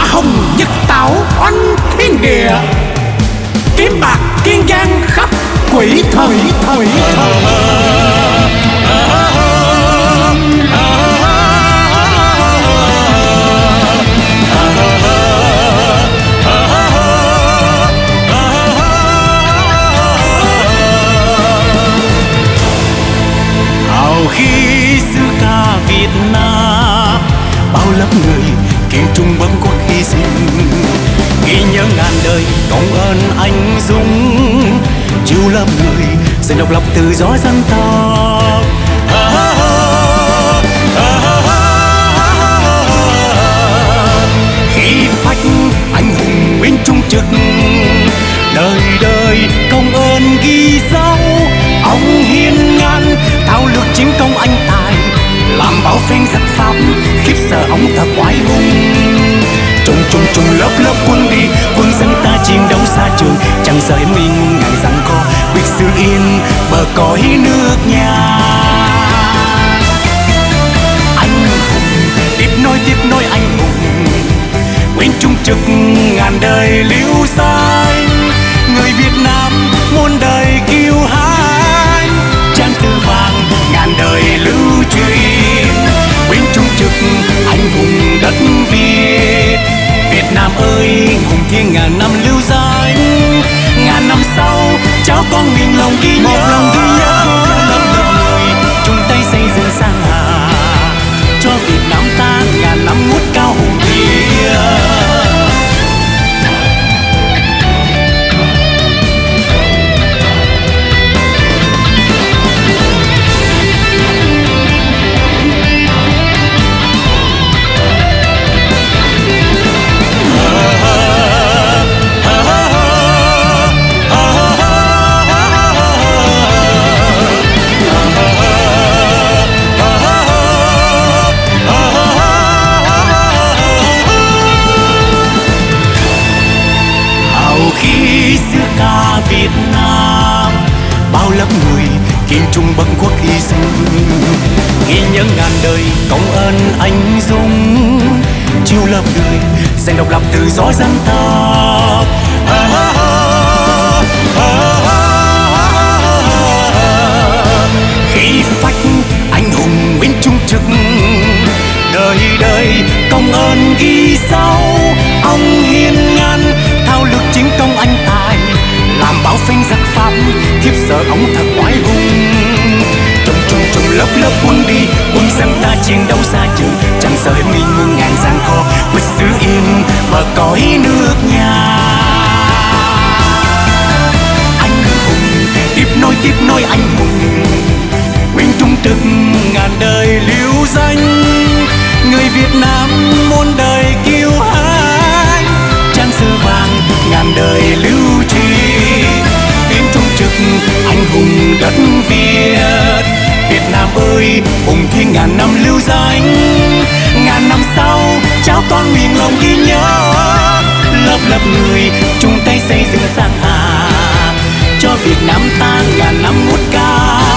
hồng nhật tảo oanh thiên địa, kiếm bạc kiên giang khắp quỷ thời. Hào khí xứ ca Việt Nam, bao lớp người kiên trung bấm quốc hy sinh, ghi nhớ ngàn đời công ơn anh dũng, chiêu lớp người giành độc lập tự do dân tộc. Khí phách anh hùng nguyên trung trực, đời đời công ơn ghi dấu, ông hiên ngang thao lược chiến công anh tài, làm báo phen giặc Pháp khiếp sợ ông thật oai hùng. Trùng lớp quân đi, quân dân ta chiến đấu xa trường, chẳng sợ hiểm nguy ngàn giằng co, quyết giữ yên bờ cõi nước nhà. Anh hùng tiếp nối anh hùng, nguyên trung trực ngàn đời lưu danh, người Việt Nam muôn đời kiêu hãnh, trang sử vàng ngàn đời lưu truyền, nguyên trung trực anh hùng đất Việt. Việt Nam ơi hùng thiên ngàn năm lưu danh, ngàn năm sau cháu con mình lòng ghi nhớ, một lòng ghi nhớ lớp người chung tay xây dựng sang hà, cho Việt Nam ta ngàn năm ngút cao hùng kia. Khí xứ ca Việt Nam, bao lớp người kiên trung bâng quốc hy sinh, ghi nhớ ngàn đời công ơn anh dũng, chiêu lớp người giành độc lập tự do dân tộc. Khí phách anh hùng nguyên trung trực, đời đời công ơn ghi dấu, ông hiên ngang thao lược chiến công anh tài, làm báo phanh giặc Pháp khiếp sợ ông thật oai hùng. Trùng lớp quân đi, quân dân ta chiến đấu xa trường, chẳng sợ hiểm nguy muôn ngàn giằng co, quyết giữ yên bờ cõi nước nhà. Anh hùng tiếp nối anh hùng, nguyên trung trực ngàn đời lưu danh, người Việt Nam muôn đời kiêu hãnh, trang sử vàng ngàn đời lưu truyền, kiên trung trực anh hùng đất Việt. Việt Nam ơi hùng thiên ngàn năm lưu danh, ngàn năm sau cháu con miền lòng ghi nhớ, lớp người chung tay xây dựng sang hà, cho Việt Nam ta ngàn năm ngút cao.